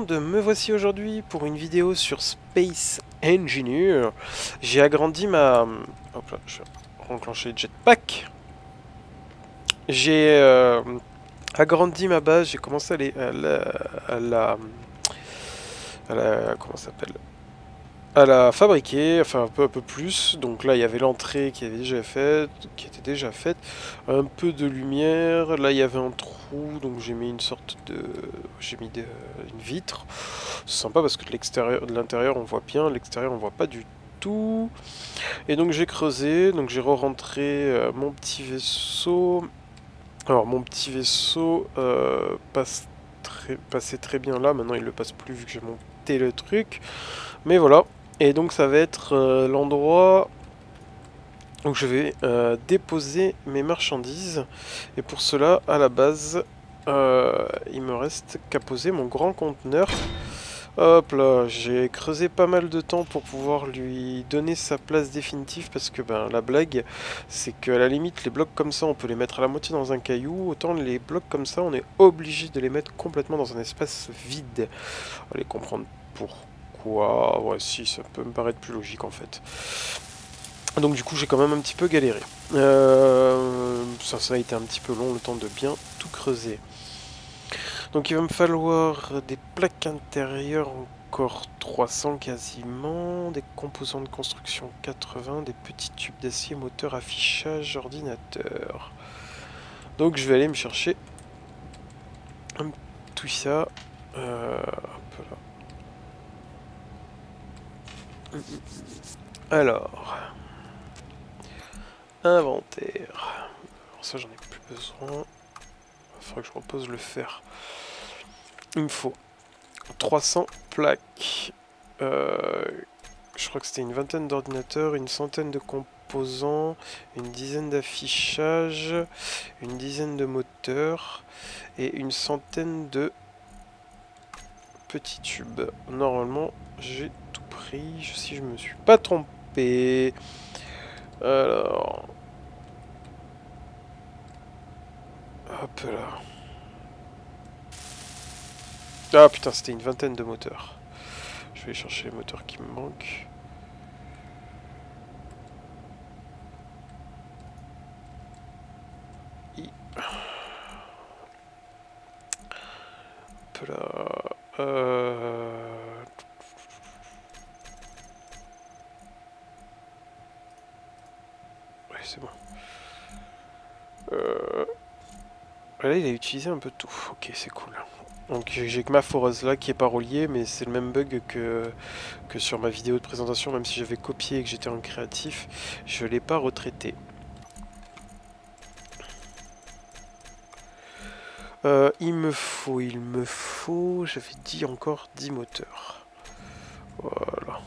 monde, me voici aujourd'hui pour une vidéo sur Space Engineer. J'ai agrandi ma... Hop là, je vais enclencher le jetpack. J'ai agrandi ma base, j'ai commencé comment ça s'appelle? À la fabriquer, enfin un peu plus. Donc là il y avait l'entrée qui était déjà faite, un peu de lumière. Là il y avait un trou, donc j'ai mis une sorte de, une vitre. C'est sympa parce que de l'intérieur on voit bien, l'extérieur on voit pas du tout. Et donc j'ai creusé, donc j'ai re-rentré mon petit vaisseau. Alors mon petit vaisseau passait très bien là. Maintenant il le passe plus vu que j'ai monté le truc. Mais voilà. Et donc ça va être l'endroit où je vais déposer mes marchandises. Et pour cela, à la base, il me reste qu'à poser mon grand conteneur. Hop là, j'ai creusé pas mal de temps pour pouvoir lui donner sa place définitive. Parce que ben, la blague, c'est qu'à la limite, les blocs comme ça, on peut les mettre à la moitié dans un caillou. Autant les blocs comme ça, on est obligé de les mettre complètement dans un espace vide. Allez comprendre pourquoi. Ouais, si, ça peut me paraître plus logique en fait. Donc du coup, j'ai quand même un petit peu galéré. Ça a été un petit peu long le temps de bien tout creuser. Donc il va me falloir des plaques intérieures, encore 300 quasiment, des composants de construction 80, des petits tubes d'acier, moteur, affichage, ordinateur. Donc je vais aller me chercher tout ça. Hop là. Alors, inventaire. Alors ça j'en ai plus besoin. Il faudra que je repose le fer. Il me faut 300 plaques. Je crois que c'était une vingtaine d'ordinateurs, une centaine de composants, une dizaine d'affichages, une dizaine de moteurs et une centaine de petits tubes. Normalement, j'ai tout pris, si je me suis pas trompé. Alors... Hop là. Ah putain, c'était une vingtaine de moteurs. Je vais aller chercher les moteurs qui me manquent. Hop là. Ouais, c'est bon. Là, il a utilisé un peu tout. Ok, c'est cool. Donc j'ai que ma foreuse là qui est pas reliée, mais c'est le même bug que sur ma vidéo de présentation, même si j'avais copié et que j'étais en créatif, je l'ai pas retraité. Il me faut, j'avais dit encore 10 moteurs. Voilà.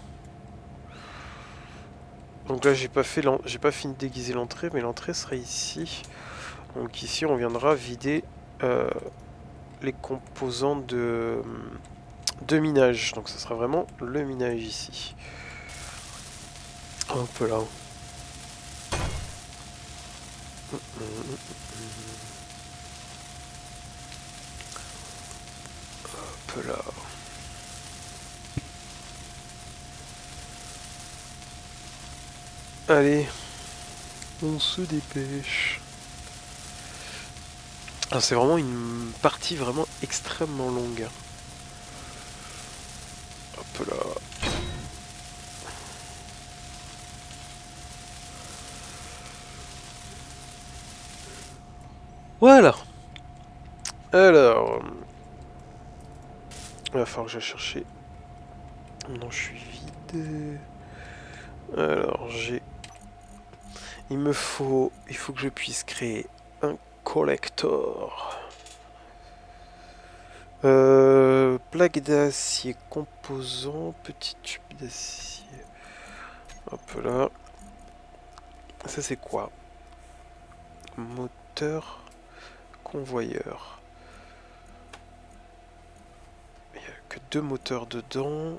Donc là j'ai pas fini de déguiser l'entrée, mais l'entrée serait ici. Donc ici on viendra vider les composants de minage. Donc ça sera vraiment le minage ici. Hop là. Hop là. Allez, on se dépêche. C'est vraiment une partie vraiment extrêmement longue. Hop là. Voilà. Alors, il va falloir que j'aille chercher. Non, je suis vide. Alors, il faut que je puisse créer un collector. Plaque d'acier, composant, petit tube d'acier. Hop là. Ça c'est quoi? Moteur, convoyeur. Il n'y a que 2 moteurs dedans.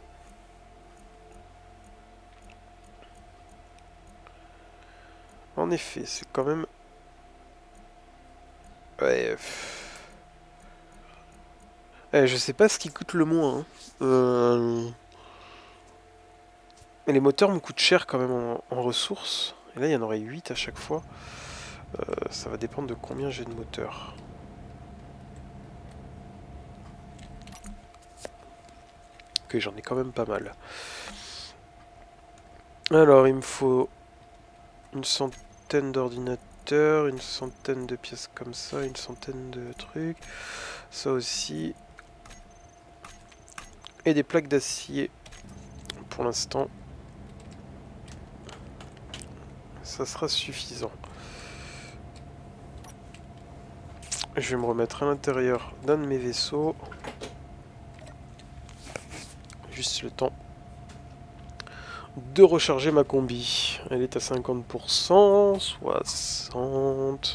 En effet, c'est quand même... Ouais. Je sais pas ce qui coûte le moins. Hein. Mais les moteurs me coûtent cher quand même en ressources. Et là, il y en aurait 8 à chaque fois. Ça va dépendre de combien j'ai de moteurs. Ok, j'en ai quand même pas mal. Alors, il me faut une centaine d'ordinateurs, une centaine de pièces comme ça, une centaine de trucs. Ça aussi. Et des plaques d'acier. Pour l'instant, ça sera suffisant. Je vais me remettre à l'intérieur d'un de mes vaisseaux. Juste le temps de recharger ma combi. Elle est à 50%, 60,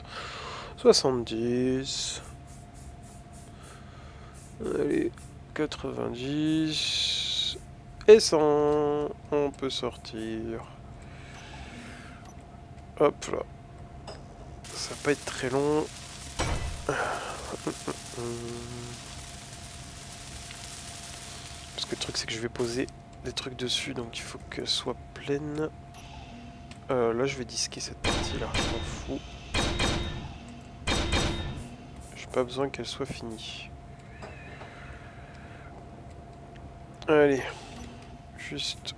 70. Allez, 90 et 100. On peut sortir. Hop là. Ça va pas être très long. Parce que le truc c'est que je vais poser des trucs dessus, donc il faut qu'elle soit pleine. Là je vais disquer cette partie là, je m'en fous. J'ai pas besoin qu'elle soit finie. Allez, juste...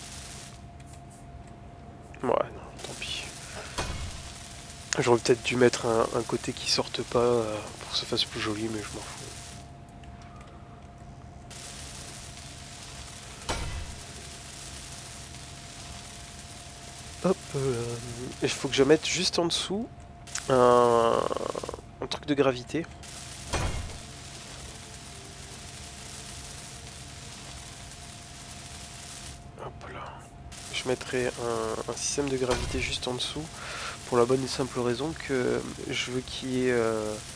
Ouais, non, tant pis. J'aurais peut-être dû mettre un côté qui sorte pas pour que ça fasse plus joli, mais je m'en fous. Hop, il faut que je mette juste en dessous un truc de gravité. Hop là. Je mettrai un système de gravité juste en dessous pour la bonne et simple raison que je veux qu'il y ait...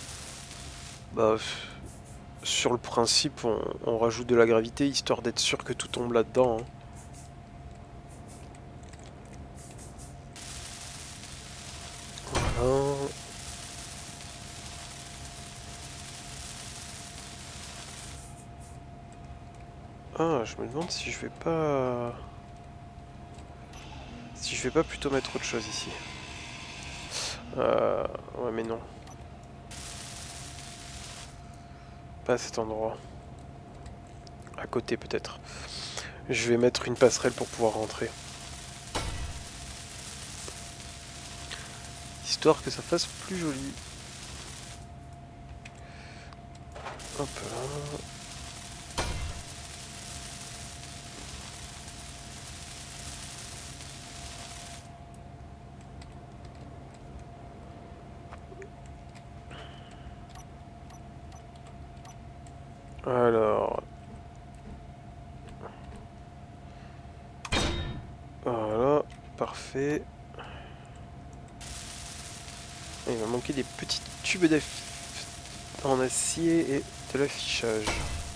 sur le principe, on rajoute de la gravité histoire d'être sûr que tout tombe là-dedans. Hein. Voilà. Ah, je me demande si je vais pas... Si je vais pas plutôt mettre autre chose ici. Ouais, mais non. Pas à cet endroit. À côté, peut-être. Je vais mettre une passerelle pour pouvoir rentrer. Histoire que ça fasse plus joli. Hop là. Alors... Voilà, parfait. Il va manquer des petits tubes en acier et de l'affichage.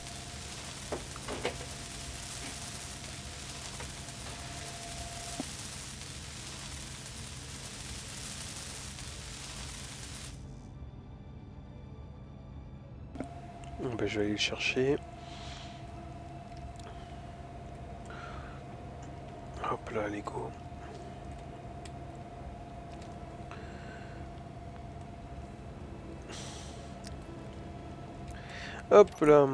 Ben, je vais aller le chercher. Hop là, Lego. Hop là.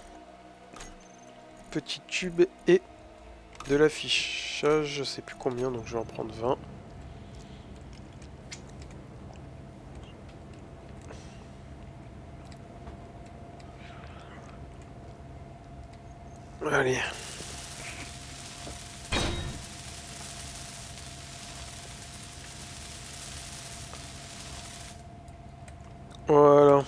Petit tube et de l'affichage. Je sais plus combien, donc je vais en prendre 20. Allez. Voilà.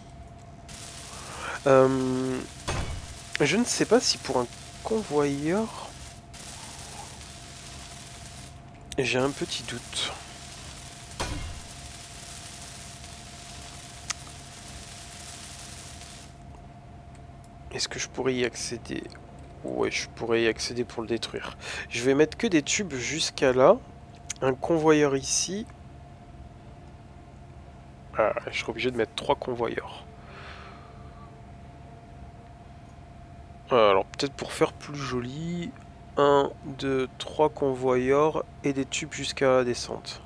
Je ne sais pas si pour un convoyeur... J'ai un petit doute. Est-ce que je pourrais y accéder? Ouais, je pourrais y accéder pour le détruire. Je vais mettre que des tubes jusqu'à là. Un convoyeur ici. Ah, je serai obligé de mettre 3 convoyeurs. Alors peut-être pour faire plus joli, 1, 2, 3 convoyeurs et des tubes jusqu'à la descente.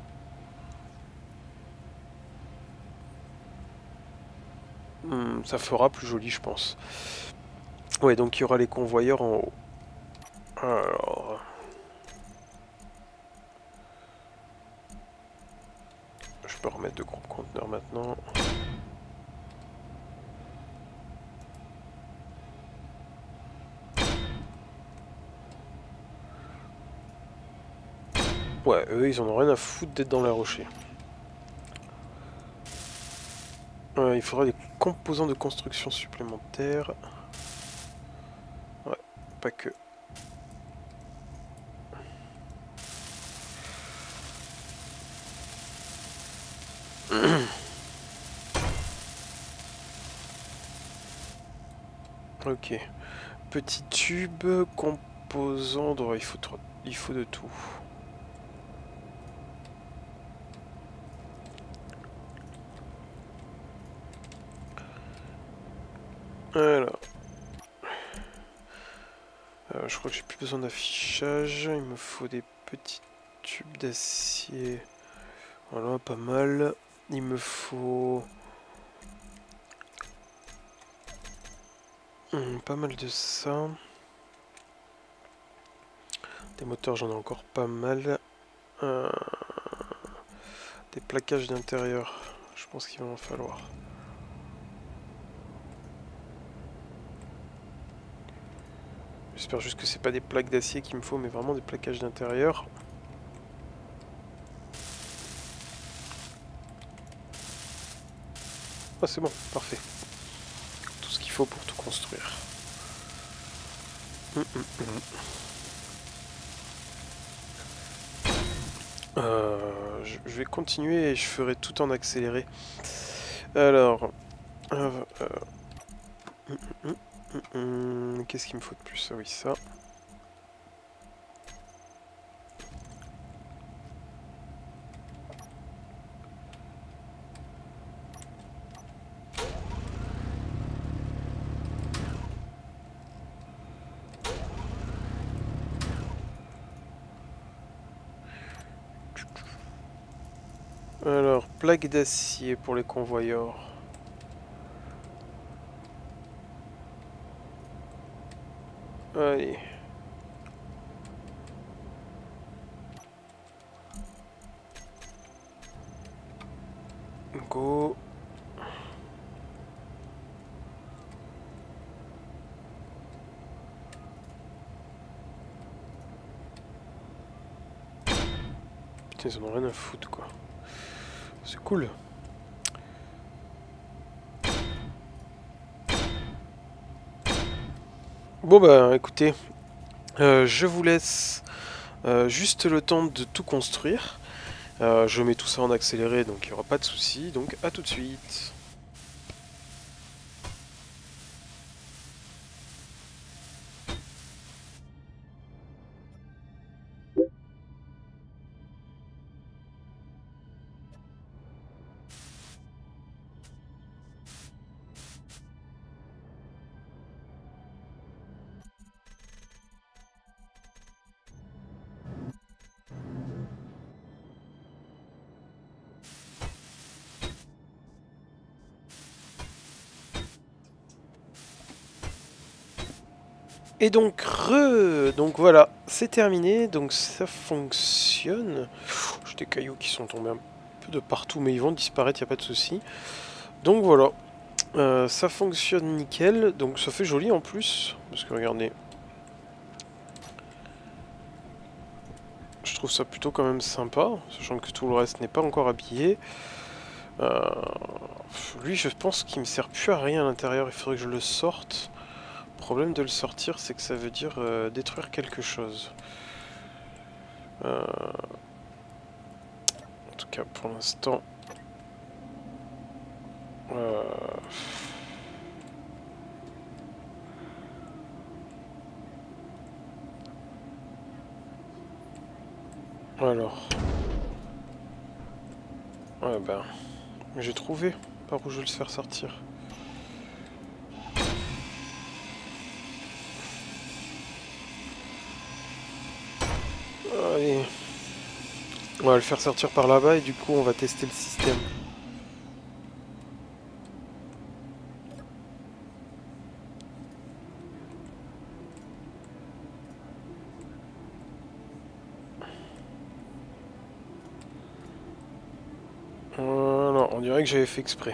Ça fera plus joli je pense. Ouais, donc il y aura les convoyeurs en haut. Alors... Je peux remettre de groupes conteneurs maintenant. Ouais, eux ils en ont rien à foutre d'être dans les rochers. Il faudra des composants de construction supplémentaires. Ouais, pas que. Ok. Petit tube, composant... Oh, il faut de tout. Alors. Je crois que j'ai plus besoin d'affichage. Il me faut des petits tubes d'acier. Voilà, pas mal. Il me faut... pas mal de ça. Des moteurs, j'en ai encore pas mal. Des plaquages d'intérieur. Je pense qu'il va en falloir. J'espère juste que c'est pas des plaques d'acier qu'il me faut, mais vraiment des plaquages d'intérieur. Ah, c'est bon, parfait. Tout ce qu'il faut pour tout construire. Je vais continuer et je ferai tout en accéléré. Alors... qu'est-ce qu'il me faut de plus? Ah oui, ça. Alors, plaque d'acier pour les convoyeurs. Allez. Go. Putain, ils en ont rien à foutre, quoi. C'est cool. Bon bah écoutez, je vous laisse juste le temps de tout construire. Je mets tout ça en accéléré, donc il n'y aura pas de souci. Donc à tout de suite. Et donc, donc voilà, c'est terminé, donc ça fonctionne. J'ai des cailloux qui sont tombés un peu de partout, mais ils vont disparaître, il n'y a pas de souci. Donc voilà, ça fonctionne nickel, donc ça fait joli en plus, parce que regardez, je trouve ça plutôt quand même sympa, sachant que tout le reste n'est pas encore habillé. Lui, je pense qu'il me sert plus à rien à l'intérieur, il faudrait que je le sorte. Le problème de le sortir, c'est que ça veut dire détruire quelque chose. En tout cas, pour l'instant... Alors... Ouais ben... J'ai trouvé par où je vais le faire sortir. Allez. On va le faire sortir par là-bas et du coup on va tester le système. Voilà, on dirait que j'avais fait exprès.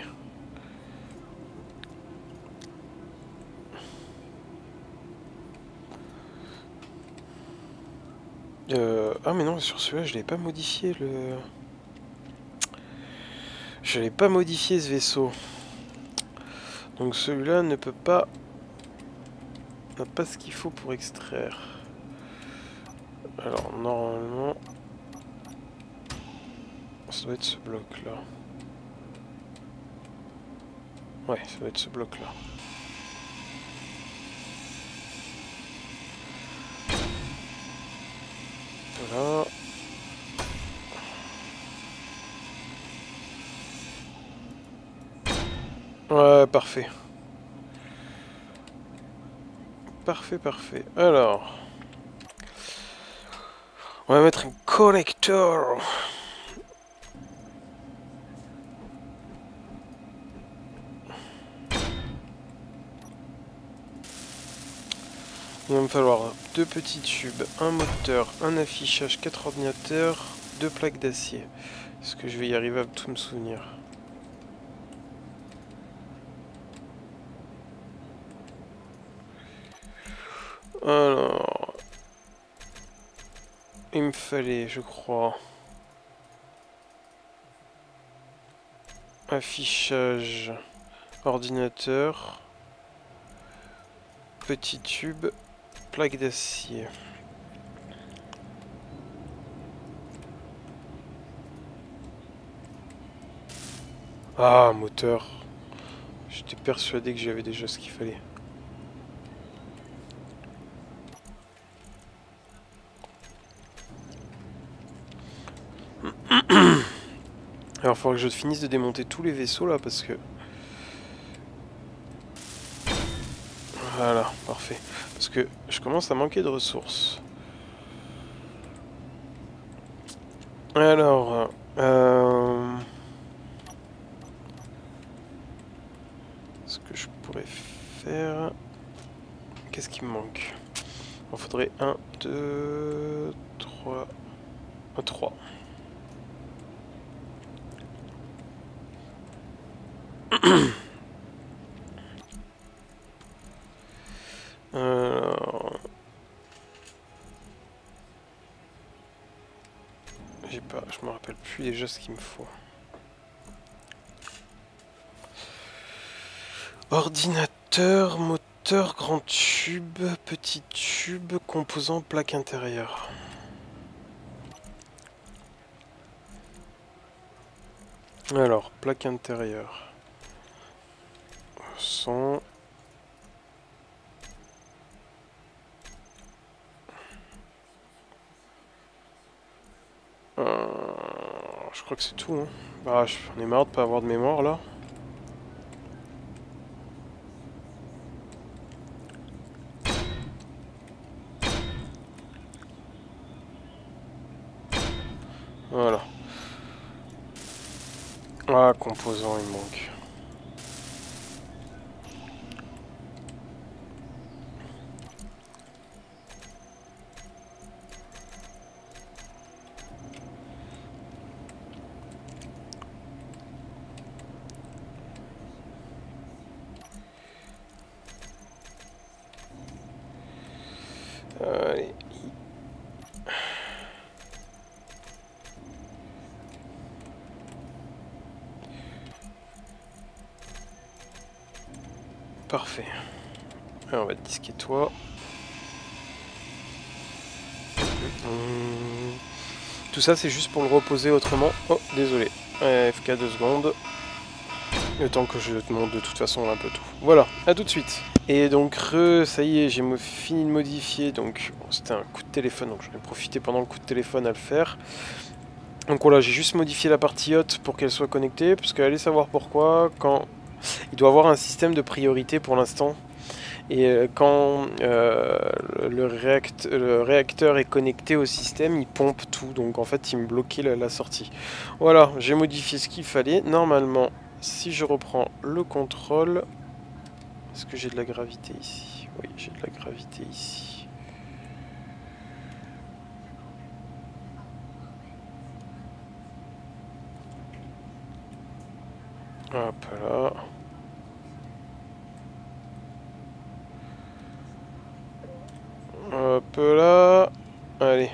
Ah mais non, sur celui-là je l'ai pas modifié le... Je l'ai pas modifié ce vaisseau. Donc celui-là ne peut pas... n'a pas ce qu'il faut pour extraire. Alors normalement... ça doit être ce bloc là. Ouais, ça doit être ce bloc là. Voilà. Ouais, parfait. Parfait, parfait. Alors... on va mettre un collector. Il va me falloir 2 petits tubes, un moteur, un affichage, 4 ordinateurs, 2 plaques d'acier. Est-ce que je vais y arriver à tout me souvenir? Alors... il me fallait, je crois... affichage, ordinateur, petit tube, plaque d'acier. Ah, moteur. J'étais persuadé que j'avais déjà ce qu'il fallait. Alors, il faudra que je finisse de démonter tous les vaisseaux là parce que... voilà, parfait. Parce que je commence à manquer de ressources. Alors... ce que je pourrais faire... qu'est-ce qui me manque? Il faudrait 1, 2, 3... 3. Alors... j'ai pas... je me rappelle plus déjà ce qu'il me faut. Ordinateur, moteur, grand tube, petit tube, composant, plaque intérieure. Alors, plaque intérieure. 100. Je crois que c'est tout. Hein. Bah, j'en ai marre de pas avoir de mémoire là. Voilà. Ah, composant, il manque. Allez. Parfait. Alors, on va te disquer toi. Tout ça, c'est juste pour le reposer autrement. Oh, désolé. FK 2 secondes. Le temps que je te montre de toute façon un peu tout. Voilà, à tout de suite. Et donc, ça y est, j'ai fini de modifier. Donc, bon, c'était un coup de téléphone, donc j'en ai profité pendant le coup de téléphone à le faire. Donc voilà, j'ai juste modifié la partie haute pour qu'elle soit connectée, parce qu'allez savoir pourquoi, quand... il doit avoir un système de priorité pour l'instant. Et quand le réacteur est connecté au système, il pompe tout. Donc en fait, il me bloquait la sortie. Voilà, j'ai modifié ce qu'il fallait. Normalement, si je reprends le contrôle... Est-ce que j'ai de la gravité ici? Oui, j'ai de la gravité ici. Hop là. Hop là. Allez.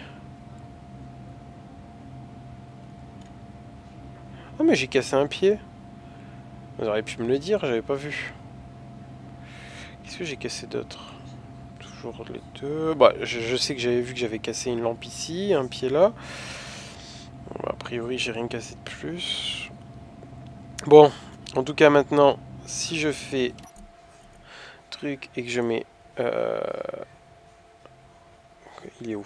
Ah mais j'ai cassé un pied. Vous auriez pu me le dire, j'avais pas vu. Qu'est-ce que j'ai cassé d'autre? Toujours les deux. Bah, je sais que j'avais vu que j'avais cassé une lampe ici, un pied là. Bon, bah, a priori, j'ai rien cassé de plus. Bon, en tout cas maintenant, si je fais truc et que je mets... il est où?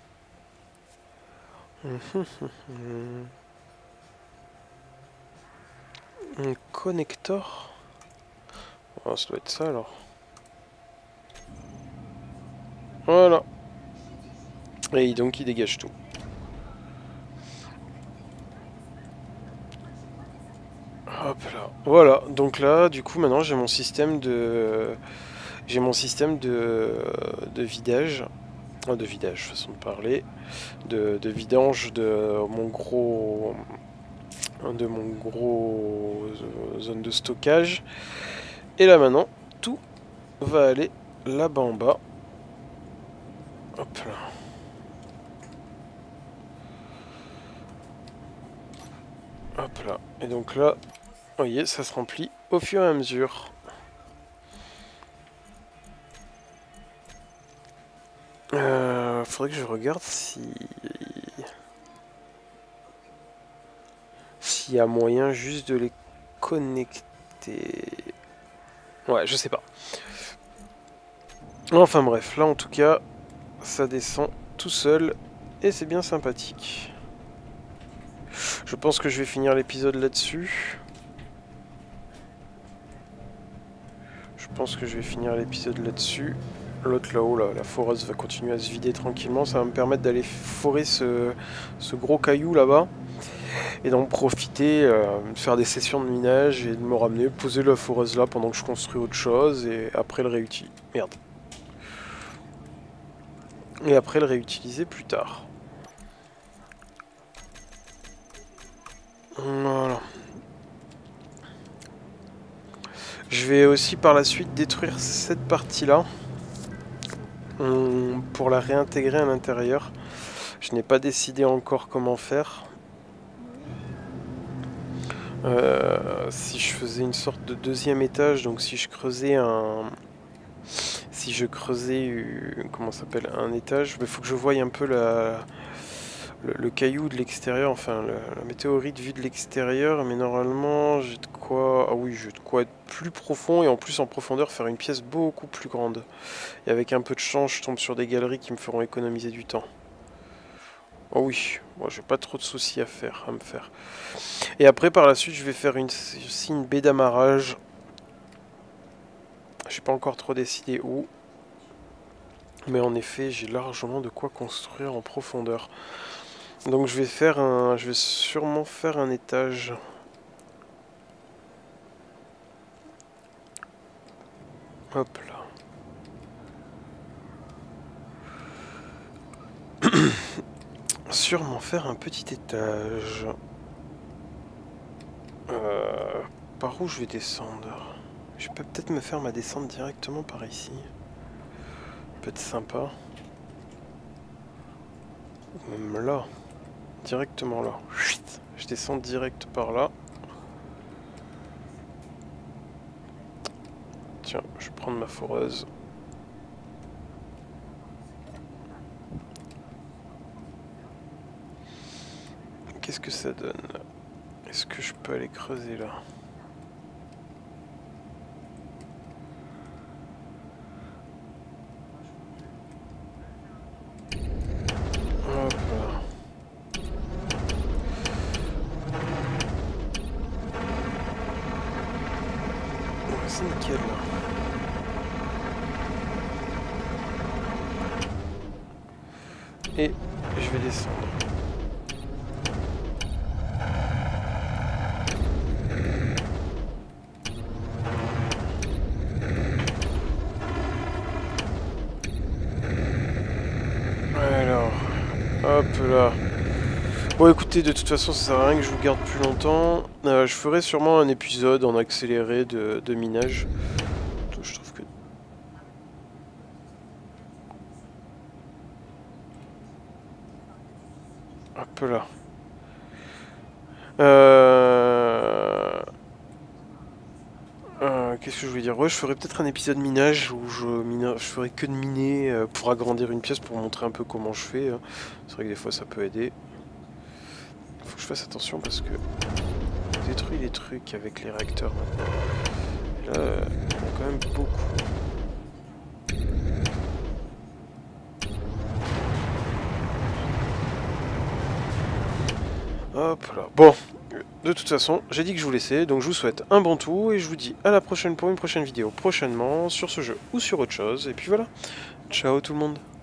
Un connecteur? Oh, ça doit être ça alors. Voilà. Et donc il dégage tout. Hop là. Voilà. Donc là, du coup, maintenant j'ai mon système de... J'ai mon système de vidage. De vidage, façon de parler. De vidange de mon gros... zone de stockage. Et là maintenant, tout va aller là-bas en bas. Hop là. Hop là. Et donc là, vous voyez, ça se remplit au fur et à mesure. Faudrait que je regarde s'il y a moyen juste de les connecter. Ouais, je sais pas. Enfin bref, là en tout cas, ça descend tout seul et c'est bien sympathique. Je pense que je vais finir l'épisode là-dessus. L'autre là-haut, là, la foreuse va continuer à se vider tranquillement. Ça va me permettre d'aller forer ce gros caillou là-bas. Et d'en profiter, de faire des sessions de minage et de me ramener, poser la foreuse là pendant que je construis autre chose. Et après le réutiliser. Merde. Et après le réutiliser plus tard. Voilà. Je vais aussi par la suite détruire cette partie-là. Pour la réintégrer à l'intérieur. Je n'ai pas décidé encore comment faire. Si je faisais une sorte de deuxième étage, donc si je creusais comment ça s'appelle, un étage, il faut que je voie un peu le caillou de l'extérieur, enfin la météorite vue de l'extérieur, mais normalement j'ai de quoi... Ah oui, j'ai de quoi être plus profond et en plus en profondeur faire une pièce beaucoup plus grande. Et avec un peu de chance, je tombe sur des galeries qui me feront économiser du temps. Oh oui, moi j'ai pas trop de soucis à me faire. Et après par la suite je vais faire aussi une baie d'amarrage. J'ai pas encore trop décidé où. Mais en effet j'ai largement de quoi construire en profondeur. Donc je vais sûrement faire un étage. Hop là. Sûrement faire un petit étage. Par où je vais descendre? Je peux peut-être me faire ma descente directement par ici. Peut être sympa. Même là. Directement là. Je descends direct par là. Tiens, je vais prendre ma foreuse. Qu'est-ce que ça donne? Est-ce que je peux aller creuser là? Hop là. C'est nickel là. Et je vais descendre. Alors, hop là. Bon écoutez, de toute façon ça sert à rien que je vous garde plus longtemps. Je ferai sûrement un épisode en accéléré de minage. Je trouve que... Hop là. Qu'est-ce que je voulais dire? Ouais, je ferai peut-être un épisode minage où je ferai que de miner pour agrandir une pièce, pour montrer un peu comment je fais. Hein. C'est vrai que des fois ça peut aider. Faut que je fasse attention parce que on détruit les trucs avec les réacteurs maintenant. Et là, il y en a quand même beaucoup. Hop là. Bon, de toute façon, j'ai dit que je vous laissais, donc je vous souhaite un bon tour et je vous dis à la prochaine pour une prochaine vidéo prochainement sur ce jeu ou sur autre chose. Et puis voilà. Ciao tout le monde.